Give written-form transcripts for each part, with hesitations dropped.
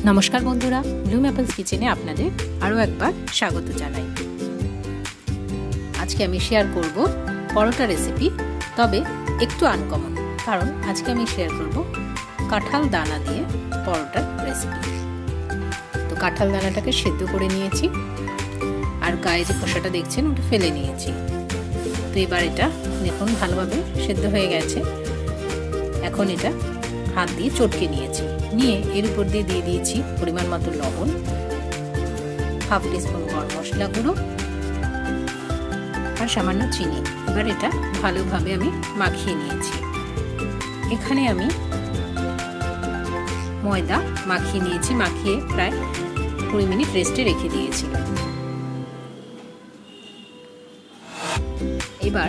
নমস্কার বন্ধুরা, Bloom apples কিচেনে আপনাদের আরও একবার স্বাগত জানাই। আজকে আমি শেয়ার করব পরোটা রেসিপি, তবে একটু আনকমন, কারণ আজকে আমি শেয়ার করব কাঁঠাল দানা দিয়ে পরোটার রেসিপি। তো কাঁঠাল দানাটাকে সেদ্ধ করে নিয়েছি, আর গায়ে যে খোসাটা দেখছেন ওটা ফেলে নিয়েছি। তো এবার এটা দেখুন ভালোভাবে সেদ্ধ হয়ে গেছে। এখন এটা হাত দিয়ে চটকে নিয়েছি, নিয়ে এর উপর দিয়ে দিয়েছি পরিমাণ মতো লবণ, হাফ টিস্পুন গরম মশলা গুঁড়ো আর সামান্য চিনি। এবার এটা ভালোভাবে আমি মাখিয়ে নিয়েছি। এখানে আমি ময়দা মাখিয়ে নিয়েছি, মাখিয়ে প্রায় 20 মিনিট রেস্টে রেখে দিয়েছিলাম। এবার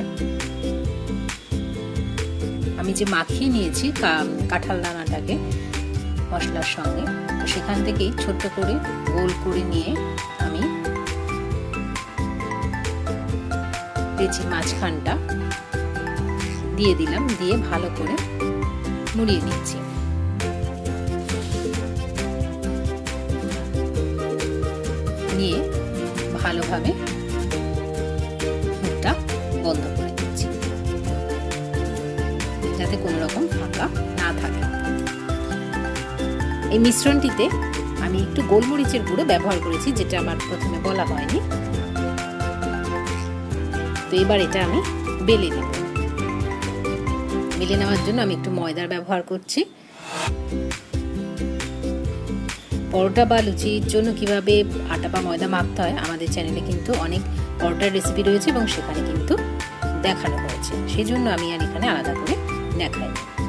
আমি যে মাখিয়ে নিয়েছি কাঁঠাল দানাটাকে মশলার সঙ্গে, সেখান থেকেই ছোট্ট করে গোল করে নিয়ে আমি পেঁচি মাঝখানটা দিয়ে দিলাম, দিয়ে ভালো করে মুড়িয়ে নিচ্ছি। নিয়ে ভালোভাবে মুখটা বন্ধ করে দিচ্ছি, যাতে কোনো রকম ফাঁকা না থাকে। এই মিশ্রণটিতে আমি একটু গোলমরিচের গুঁড়ো ব্যবহার করেছি, যেটা আমার প্রথমে বলা হয়নি। তো এবার এটা আমি বেলে নেব। বেলে নেওয়ার জন্য আমি একটু ময়দার ব্যবহার করছি। পরোটা বা লুচির জন্য কিভাবে আটা বা ময়দা মাখতে হয় আমাদের চ্যানেলে কিন্তু অনেক পরোটার রেসিপি রয়েছে, এবং সেখানে কিন্তু দেখানো হয়েছে। সেই জন্য আমি আর এখানে আলাদা করে দেখাই।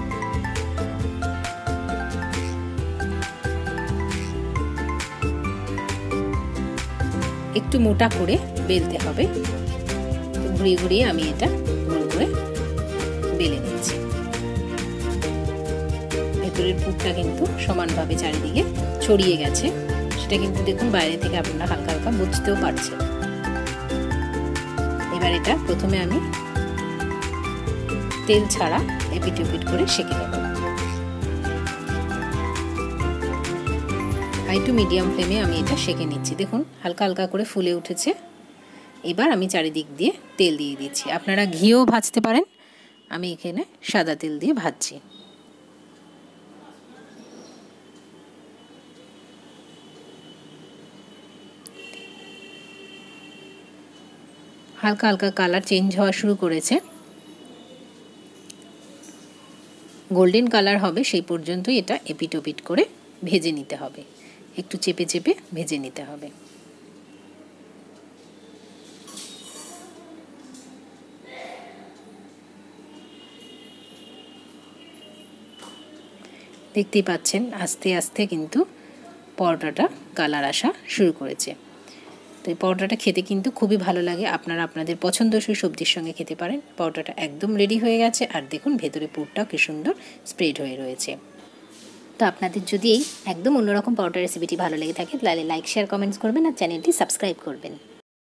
একটু মোটা করে বেলতে হবে। ঘুরিয়ে ঘুরিয়ে আমি এটা গোল করে বেলে নিচ্ছি। ভেতরের পুরটা কিন্তু সমানভাবে চারিদিকে ছড়িয়ে গেছে, সেটা কিন্তু দেখুন বাইরে থেকে আপনারা হালকা হালকা বুঝতেও পারছেন। এবার এটা প্রথমে আমি তেল ছাড়া এপিট ওপিট করে সেঁকে নেব। হাই টু মিডিয়াম ফ্লেমে আমি এটা সেঁকে নিচ্ছি। দেখুন হালকা হালকা করে ফুলে উঠেছে। এবার আমি চারিদিক দিয়ে তেল দিয়ে দিচ্ছি। আপনারা ঘিও ভাজতে পারেন, আমি এখানে সাদা তেল দিয়ে ভাজছি। হালকা হালকা কালার চেঞ্জ হওয়া শুরু করেছে, গোল্ডেন কালার হবে সেই পর্যন্তই এটা এপিট ওপিট করে ভেজে নিতে হবে। একটু চেপে চেপে ভেজে নিতে হবে। দেখতেই পাচ্ছেন আস্তে আস্তে কিন্তু পরোটাটা কালার আসা শুরু করেছে। তো এই পরোটাটা খেতে কিন্তু খুবই ভালো লাগে। আপনারা আপনাদের পছন্দসই সবজির সঙ্গে খেতে পারেন। পরোটাটা একদম রেডি হয়ে গেছে, আর দেখুন ভেতরে পুরটাও কি সুন্দর স্প্রেড হয়ে রয়েছে। তো আপনাদের যদি এই একদম অন্যরকম পরোটা রেসিপিটি ভালো লেগে থাকে, তাহলে লাইক, শেয়ার, কমেন্টস করবেন আর চ্যানেলটি সাবস্ক্রাইব করবেন।